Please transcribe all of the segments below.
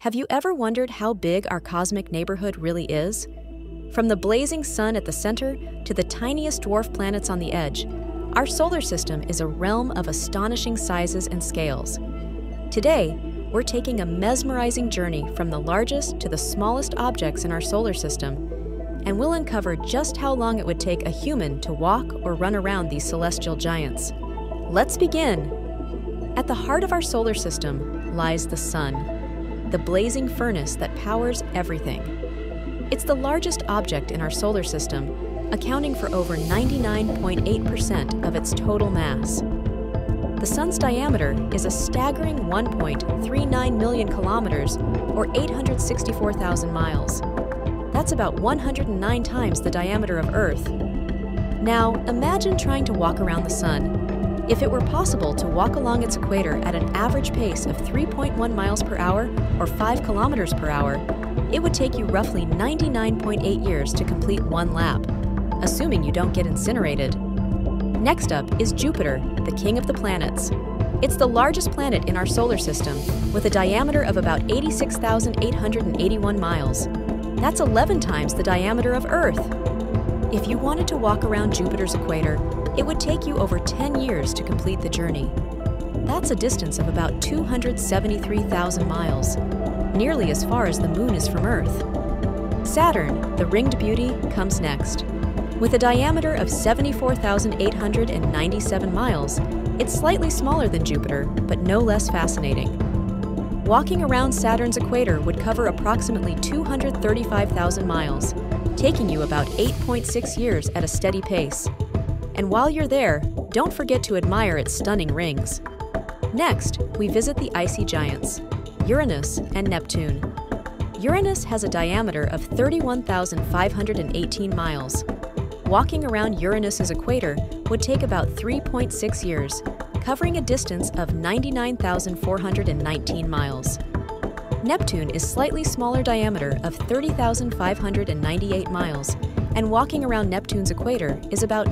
Have you ever wondered how big our cosmic neighborhood really is? From the blazing sun at the center to the tiniest dwarf planets on the edge, our solar system is a realm of astonishing sizes and scales. Today, we're taking a mesmerizing journey from the largest to the smallest objects in our solar system, and we'll uncover just how long it would take a human to walk or run around these celestial giants. Let's begin! At the heart of our solar system lies the sun, the blazing furnace that powers everything. It's the largest object in our solar system, accounting for over 99.8% of its total mass. The sun's diameter is a staggering 1.39 million kilometers, or 864,000 miles. That's about 109 times the diameter of Earth. Now, imagine trying to walk around the sun. If it were possible to walk along its equator at an average pace of 3.1 miles per hour or 5 kilometers per hour, it would take you roughly 99.8 years to complete one lap, assuming you don't get incinerated. Next up is Jupiter, the king of the planets. It's the largest planet in our solar system, with a diameter of about 86,881 miles. That's 11 times the diameter of Earth. If you wanted to walk around Jupiter's equator, it would take you over 10 years to complete the journey. That's a distance of about 273,000 miles, nearly as far as the Moon is from Earth. Saturn, the ringed beauty, comes next. With a diameter of 74,897 miles, it's slightly smaller than Jupiter, but no less fascinating. Walking around Saturn's equator would cover approximately 235,000 miles, taking you about 8.6 years at a steady pace. And while you're there, don't forget to admire its stunning rings. Next, we visit the icy giants, Uranus and Neptune. Uranus has a diameter of 31,518 miles. Walking around Uranus's equator would take about 3.6 years, covering a distance of 99,419 miles. Neptune is slightly smaller diameter of 30,598 miles, and walking around Neptune's equator is about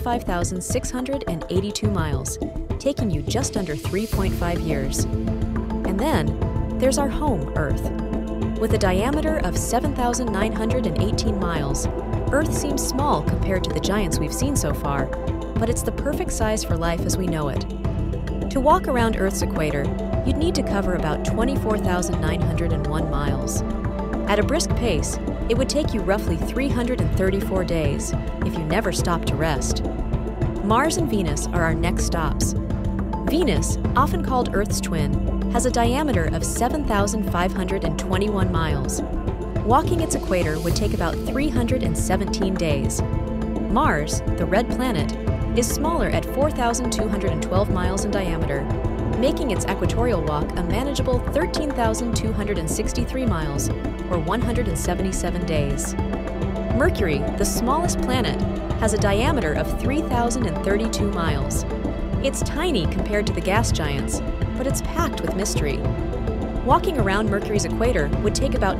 95,682 miles, taking you just under 3.5 years. And then, there's our home, Earth. With a diameter of 7,918 miles, Earth seems small compared to the giants we've seen so far, but it's the perfect size for life as we know it. To walk around Earth's equator, you'd need to cover about 24,901 miles. At a brisk pace, it would take you roughly 334 days if you never stopped to rest. Mars and Venus are our next stops. Venus, often called Earth's twin, has a diameter of 7,521 miles. Walking its equator would take about 317 days. Mars, the red planet, is smaller at 4,212 miles in diameter, making its equatorial walk a manageable 13,263 miles, or 177 days. Mercury, the smallest planet, has a diameter of 3,032 miles. It's tiny compared to the gas giants, but it's packed with mystery. Walking around Mercury's equator would take about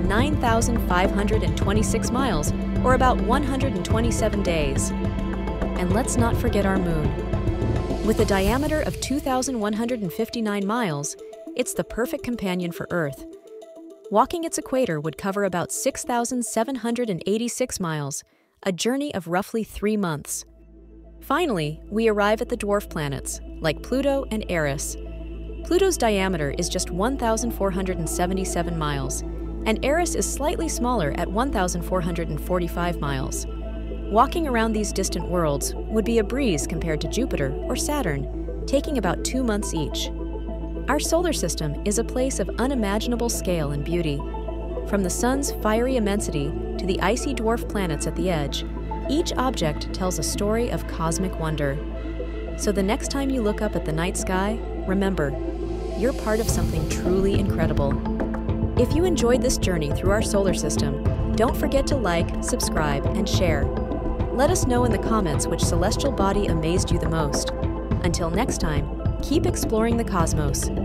9,526 miles, or about 127 days. And let's not forget our Moon. With a diameter of 2,159 miles, it's the perfect companion for Earth. Walking its equator would cover about 6,786 miles, a journey of roughly 3 months. Finally, we arrive at the dwarf planets, like Pluto and Eris. Pluto's diameter is just 1,477 miles, and Eris is slightly smaller at 1,445 miles. Walking around these distant worlds would be a breeze compared to Jupiter or Saturn, taking about 2 months each. Our solar system is a place of unimaginable scale and beauty. From the sun's fiery immensity to the icy dwarf planets at the edge, each object tells a story of cosmic wonder. So the next time you look up at the night sky, remember, you're part of something truly incredible. If you enjoyed this journey through our solar system, don't forget to like, subscribe, and share. Let us know in the comments which celestial body amazed you the most. Until next time, keep exploring the cosmos.